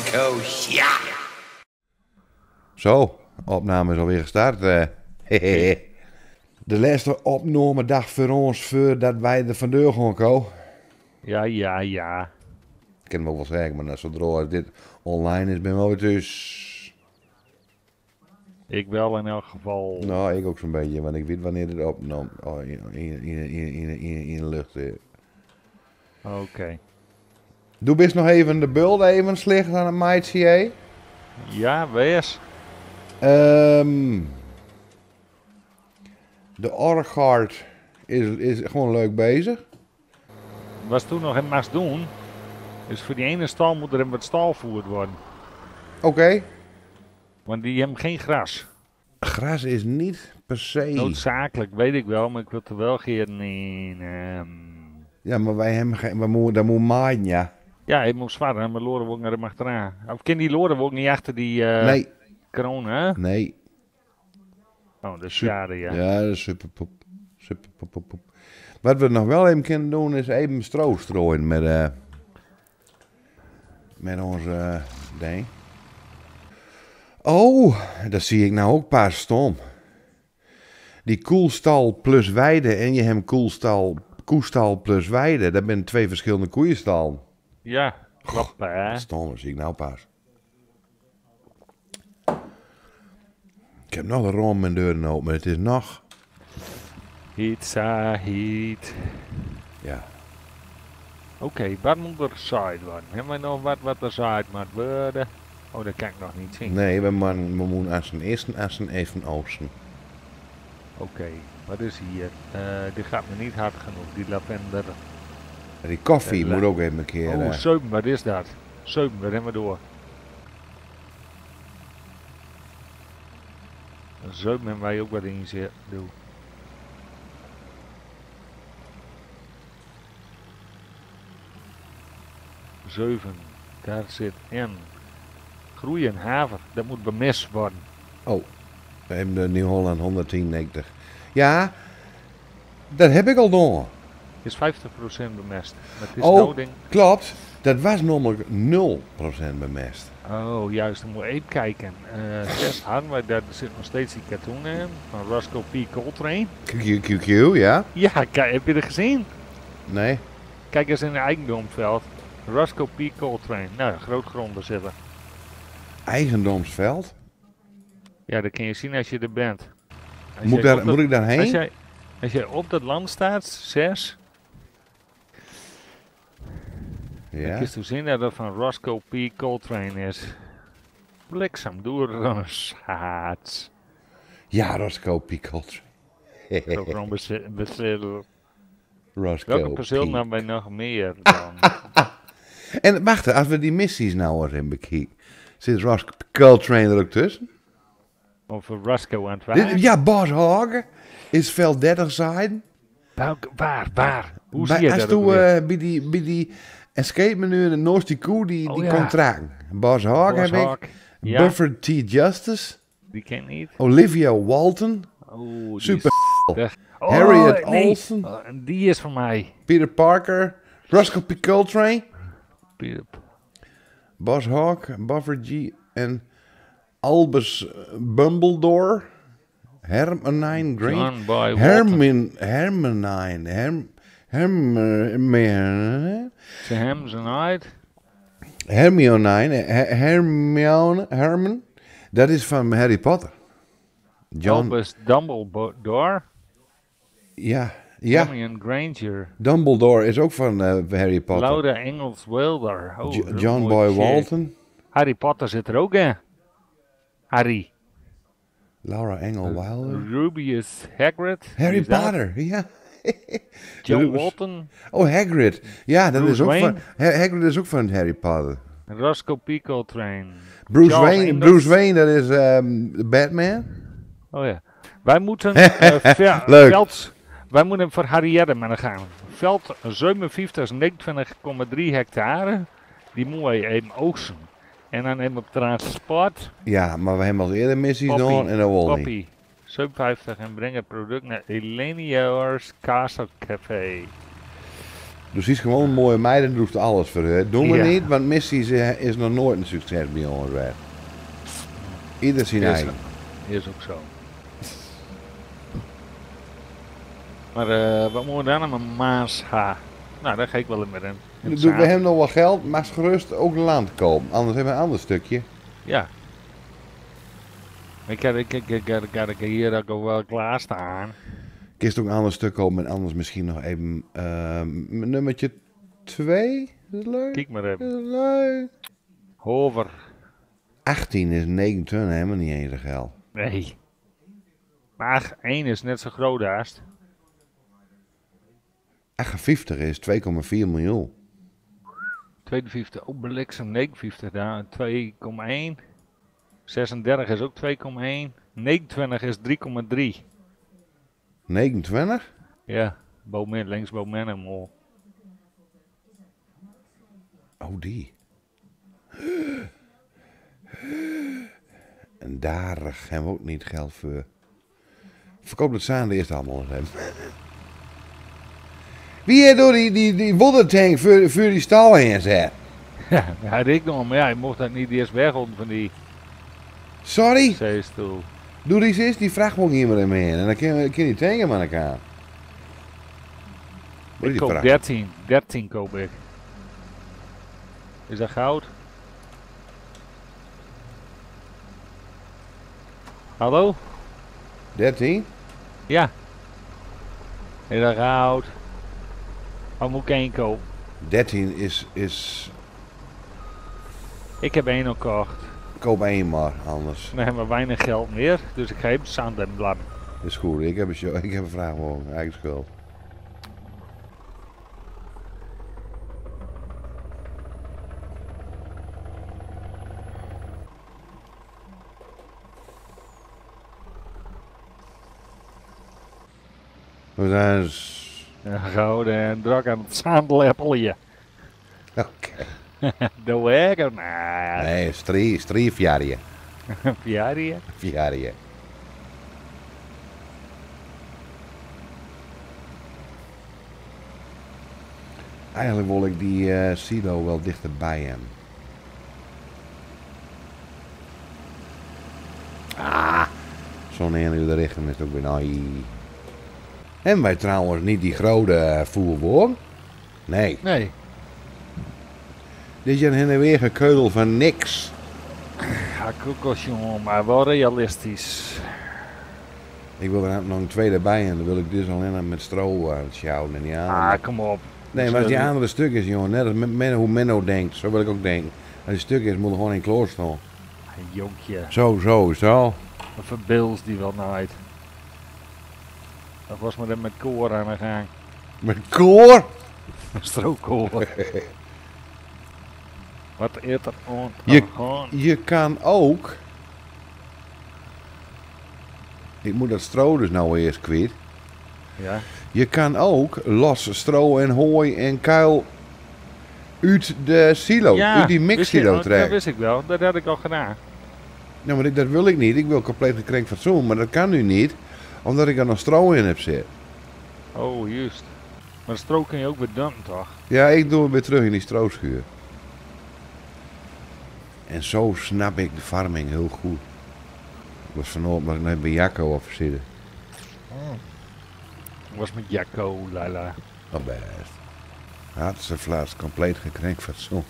Koosja. Zo, opname is alweer gestart. De laatste opnamedag voor ons voordat wij er vandeur gaan komen. Ja. Ik kan hem ook wel zeggen, maar zodra dit online is, ben ik wel weer thuis. Ik wel in elk geval. Nou, ik ook zo'n beetje, want ik weet wanneer het opnam. Oh, in de lucht. Oké. Doe best nog even de beeld even slecht aan het meidje. Ja, wees. De Orgaard is gewoon leuk bezig. Wat toen nog in mag doen, is voor die ene stal moet er wat stalvoer worden. Oké. Want die hebben geen gras. Gras is niet per se. Noodzakelijk, weet ik wel, maar ik wil er wel geen in. Ja, maar wij hebben geen. Dat moet maaien, ja. Ja, ik moet zwaar en mijn lorenwolk naar hem achteraan. Of kan die lorenwolk niet achter die Nee. kronen, hè? Nee. Oh, dat is schade, ja. Ja, dat is superpoep. Superpoep. Wat we nog wel even kunnen doen is even stro strooien met onze ding. Oh, dat zie ik nou ook pas stom. Die koelstal plus weide en je hebt koestal plus weide. Dat zijn twee verschillende koeienstallen. Ja, klopt, hè? Stom, dat zie ik nou pas. Ik heb nog de rom en deuren open, maar het is nog. Heat. Ja. Oké, wat moet er gezaaid worden? Hebben we nog wat er gezaaid moet worden? Oh, dat kan ik nog niet zien. Nee, we moeten als een eerste even oosten. Oké, wat is hier? Die gaat me niet hard genoeg, die lavender. Die koffie moet ook even een keer. Oh, 7, wat is dat? 7, wat hebben we door? 7 hebben wij ook wat in zitten. Doe. Zeven, daar zit in. Groeien haver, dat moet bemest worden. Oh, we hebben de Nieuw-Holland 11090. Ja, dat heb ik al gedaan. Is 50% bemest. Maar het is Oh, nou ding. klopt. Dat was namelijk 0% bemest. Oh, juist, dan moet je even kijken. 6 hadden wij, daar zit nog steeds die cartoon in. Van Roscoe P. Coltrane. QQQ, ja? Ja, kijk, heb je er gezien? Nee. Kijk eens in het eigendomsveld. Roscoe P. Coltrane. Nou, grootgrondbezitter. Eigendomsveld? Ja, dat kun je zien als je er bent. Als Moet, jij op dat- moet ik daarheen? Als jij op dat land staat, 6, dan Ja. kun je zien dat het van Roscoe P. Coltrane is. Bliksem door een schaats. Ja, Roscoe P. Coltrane. Grootgrondbezitter. Roscoe Welke P. persoon hebben wij nog meer dan? En wacht, als we die missies nou eens in bekijken. Zit Roscoe P. Coltrane er ook tussen? Of Roscoe aan het waar? Ja, Bas Hagen is veld 30 zijden. Waar? Hoe zie je Als dat toen ook weer? bij die escape menu de Noorse koe die Oh, ja. contract. Bas Hagen Bas heb ik. Hawk. Ja, Buffer T. Justice. die ken ik niet. Olivia Walton. Oh, die Super. is weg. Harriet nee. Olsen. En die is van mij. Peter Parker. Roscoe P. Coltrane. Peter. Bas Hawk. Buffer G. En Albus Bumbledore. Hermione Granger. John Boy Walton. Hermione. Ze hem zijn uit. Hermione. Dat is van Harry Potter. John. Albus Dumbledore. Ja. Hermione Granger. Dumbledore is ook van Harry Potter. Laura Ingalls Wilder. Oh, dat is John een Boy mooi chick. Walton. Harry Potter zit er ook in. Harry. Laura Engel Wilder. Rubius Hagrid. Harry Wie is dat? Potter, ja. John Rubius. Walton. Oh, Hagrid. Ja, dat Bruce is ook Wayne. van... Hagrid is ook van Harry Potter. Roscoe P. Coltrane. Bruce Charles Wayne, Ingalls. Bruce Wayne, dat is Batman. Oh ja. Wij moeten Leuk. wij moeten voor Harry Edderman gaan. Veld 57, 29,3 hectare. Die moeten wij even oogsten. En dan even op transport. Ja, maar we hebben al eerder missies Poppy. gedaan en dat wil niet. Poppy. 57 en breng het product naar Elenia's Castle Café. Dus die is gewoon een mooie meid en doet alles voor haar. Doen we Ja. niet, want Missy is nog nooit een succes bij ons geweest. Ieder zijn Is, eigen. is ook zo. Maar wat moeten we dan met Maas ha? Nou, daar ga ik wel in met in. Dan doen we hem nog wel geld, maar gerust ook land kopen. Anders hebben we een ander stukje. Ja. Ik ga hier ook wel klaarstaan. Kist ook een ander stuk kopen en anders misschien nog even nummertje 2. Is het leuk? Kijk maar Is even. het leuk? Hover. 18 is 29, helemaal niet eens zo geld. Nee. Maar 1 is net zo groot haast. 58 is 2,4 miljoen. 52, ook bliksem 59 daar. 2,1. 36 is ook 2,1. 29 is 3,3. 29? Ja, boven, links boven en omhoog. Oh, die. En daar hebben we ook niet geld voor. Verkoop het samen eerst allemaal eens hebben. Wie heeft door die woddertank voor die stal heen zet? Ja, hij ik nog, maar ja, je mocht dat niet eerst weghouden van die Sorry? zeestoel. Doe die eens die vrachtwagen hier maar in mee en dan kun je die tanken met elkaar. Wat is Ik die koop vracht? 13. 13 koop ik. Is dat goud? Hallo? 13? Ja. Is dat goud? Wat moet ik één kopen? 13 is... Ik heb één al gekocht. Koop één maar, anders. Dan hebben we weinig geld meer, dus ik ga even zand en blad. Dat is goed, ik heb een vrachtwagen, eigen schuld. We zijn... Goud en druk aan het zandleppelje. Oké. De weg? Nee. Nee, striefjarje. Verjaardag? Jarje. Eigenlijk wil ik die silo wel dichterbij hem. Zo'n ene de richting is ook weer naai. En wij trouwens niet die grote voerwoord. Nee. Nee. Dit is een heen en weer gekeudel van niks. Ja, koekels jongen, maar wel realistisch. Ik wil er nog een tweede bij en dan wil ik dus alleen maar met stro sjouwen en die andere. Ah, kom op. Nee, maar als die andere stuk is, jongen, net als hoe Menno denkt, zo wil ik ook denken. Als die stuk is, moet er gewoon in kloor staan. Een jonkje. Zo. Een verbils die wel nooit. Dat was maar dan met koor aan de gang. Met koor? Strookkoor. Wat eet er on? Je kan ook... Ik moet dat stro dus nou eerst kwijt. Ja. Je kan ook los stro en hooi en kuil uit de silo, uit die mixsilo dat trekken. wist ik wel. Dat had ik al gedaan. Nou, maar dat wil ik niet. Ik wil compleet gekrenkt fatsoen, maar dat kan nu niet. Omdat ik er nog stro in heb zitten. Oh, juist. Maar de strook kun je ook weer dumpen, toch? Ja, ik doe het weer terug in die strooschuur. En zo snap ik de farming heel goed. Ik was vanochtend maar net bij Jacco op zitten. Was met Jacco, Lala. Oh best. Hartstikke flaas, compleet gekrenkt fatsoen.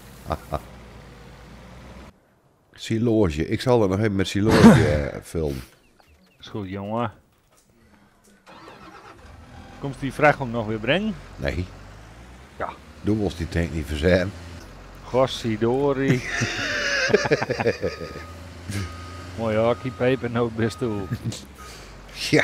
Siloge. Ik zal er nog even met siloge filmen. Is goed, jongen. Komt die vraag ook nog weer brengen? Nee. Ja. Doe ons die tank niet verzetten. Gossidori. Mooi hockey, pepernoot, best toe. Ja.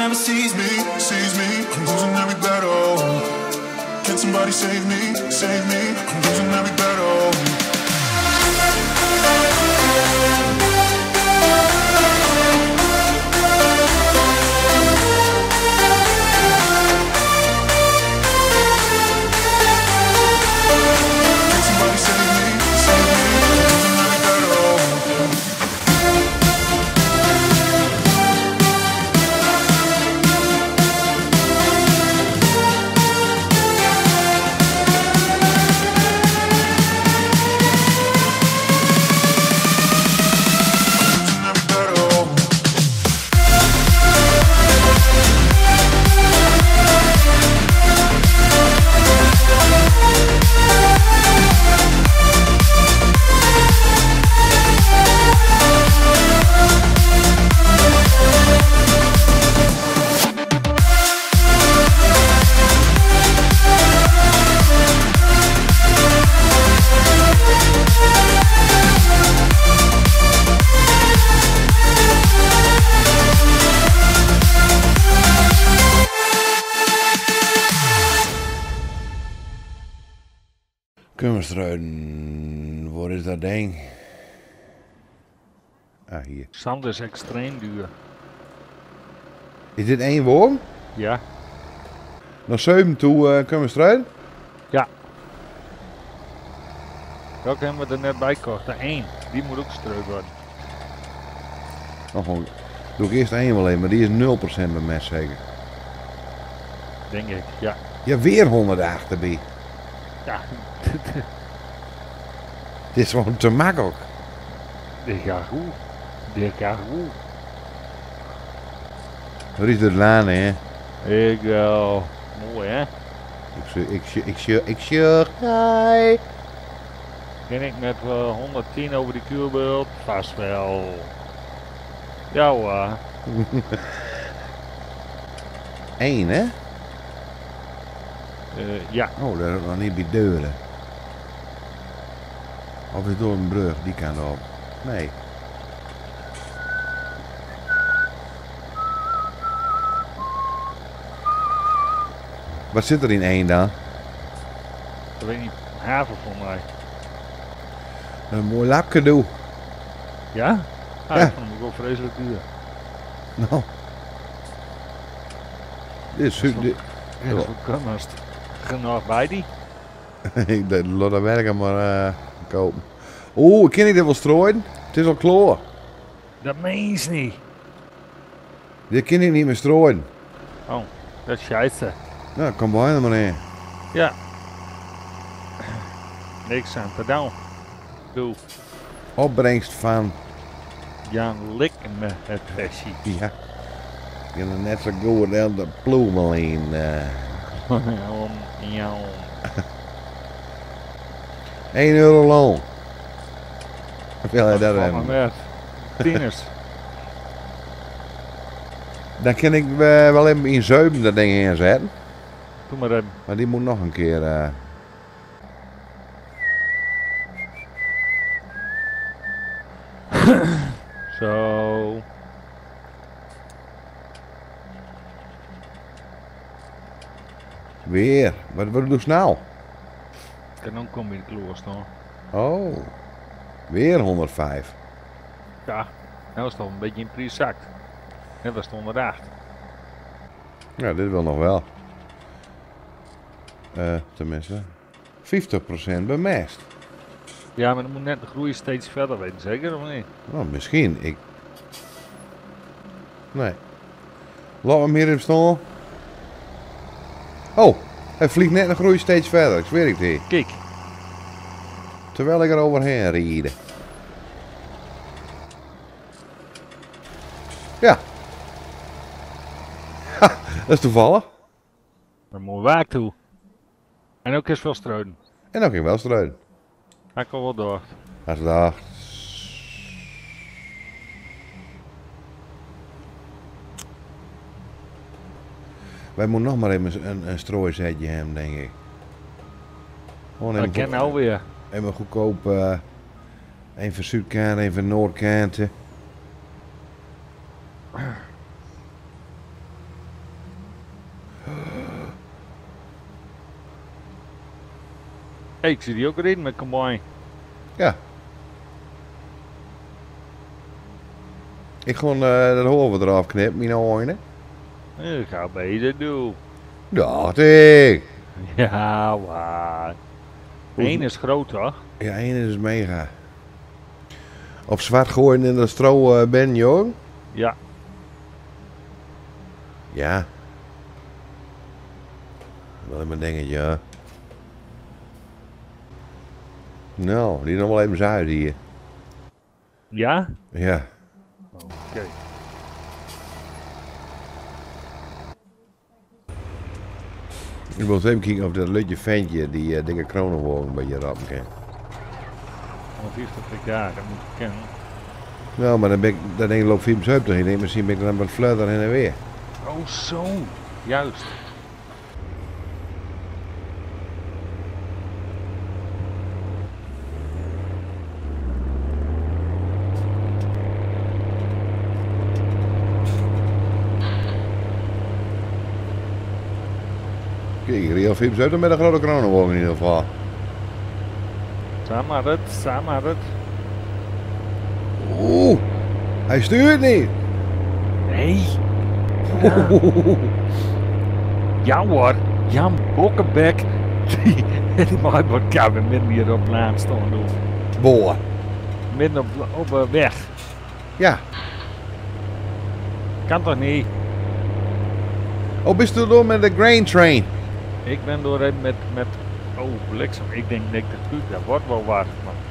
never sees me, sees me. I'm losing every battle. Can somebody save me, save me? I'm losing every battle. Can somebody save me, save me? I'm losing every battle. Kummerstruiden, waar is dat ding? Ah, hier. Zand is extreem duur. Is dit één worm? Ja. Naar 7 toe, Kummerstruiden? Welke hebben we er net bij gekocht? De 1. Die moet ook gestrooid worden. Oh, gewoon. Doe ik eerst één wel even, maar die is 0% bemest zeker. Denk ik, ja. Ja, weer 100 achterbij. Ja, Dit is gewoon te makkelijk. dit gaat goed. Dit gaat goed. Wat is het laan, hè? Ik wel. Mooi hè? Ik zuur. Hi. Ben ik met 110 over de kuurbult? Vast wel. Ja hoor. 1, hè? Ja. Oh, dat is nog niet bij deuren. Of is het door een brug, die kant op. Nee. Wat zit er in 1 dan? Dat weet ik niet. Haven voor mij. Een mooi lapcadeau. Ja? Ah, Ja. ik vond hem ook wel vreselijk duur. Nou. Dit is super. Ja, dat is genoeg bij die. Ik laat dat werken maar kopen. Oeh, ik kan niet wel strooien. Het is al klaar. Dat meen je niet. Dit kan ik niet meer strooien. Oh, dat is scheisse. Nou, kom bijna maar in. Ja. Niks aan te doen. Doe. Opbrengst van. Jan lik me het versie. Ja. Ik heb er net zo goed als de ploemelien. Ja. 1 euro loon. Hoeveel heb je dat Van hebben? met. Tieners. Dan kan ik wel even in 7 dat ding inzetten. Doe maar even. Maar die moet nog een keer. Zo. Weer. Wat doe je nou? Kan kom in de kloor staan. Oh. Weer 105. Ja. Nou is het al een beetje in prijs zakt. Net was het 108. Ja, dit wil nog wel. Tenminste. 50% bemest. Ja, maar dan moet net de groei steeds verder weten, zeker of niet? Nou, misschien. Nee. Laat hem hier even staan. Oh, hij vliegt net een groei steeds verder. Ik zweer ik die. Kijk. Terwijl ik er overheen rijd. Ja. Ha, dat is toevallig. Dan moet waar toe. En ook eens veel struiden. En ook in Welstruiden. Hij kan wel door. Dat is dag. Wij moeten nog maar even een strooizetje hebben, denk ik. Gewoon Dat ken nou weer. even goedkoop. Een van Zuidkant, een van Noordkant. Hey, ik zie die ook erin met Kamoy. Ja. Ik gewoon dat hoofd eraf knippen, mijn ogen. Ik ga beter doen. Dacht ik. Ja, waar. Eén is groot, toch? Ja, één is mega. Op zwart gooien in de stro ben, jong? Ja. Ja. Wel in mijn dingetje, ja. Nou, die nog wel even zuiden hier. Ja? Ja. Oké. Ik wil eens even kijken of dat lutje ventje die dikke kronenwogen bij je rappen kan. Of heeft dat ik daar, dat moet ik kennen. Nou, maar dan ben ik, dat ding loopt 74 in. Nee, misschien ben ik dan wat flutter heen en weer. Oh, zo. Juist. Kijk, hier heel 74 met een grote kronenwogen in ieder geval. Samen het. Oeh, hij stuurt niet. Nee. Ja. Ja hoor, Jan Bokkenbek. Die mag wat kabel midden hier op naam staan doen. Boah. Midden op weg. Ja. Kan toch niet? Oh, bist u door met de grain train? Ik ben door met oh bliksem. Ik denk dat goed, dat wordt wel wat. Maar